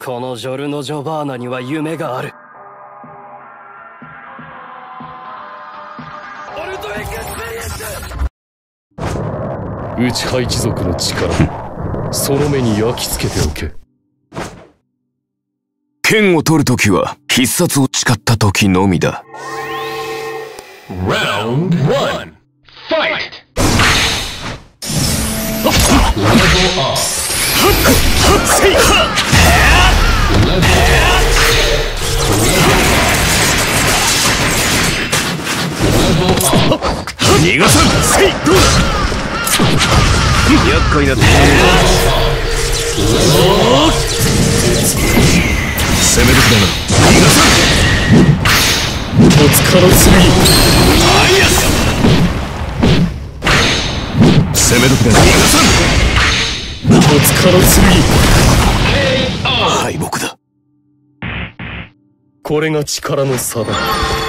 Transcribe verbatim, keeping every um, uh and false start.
このジョルノ・ジョバーナには夢がある。オルトエクスペリエンス。 内派一族の力、その目に焼き付けておけ。 剣を取るときは必殺を誓ったときのみだ。 Round one. Fight. Level up. Level up. 逃がさん。厄介なところ攻める気だな。逃がさん。 お疲れすぎ。 アイアス攻める気だな。逃がさん。 お疲れすぎ。 敗北だ。 これが力の差だ。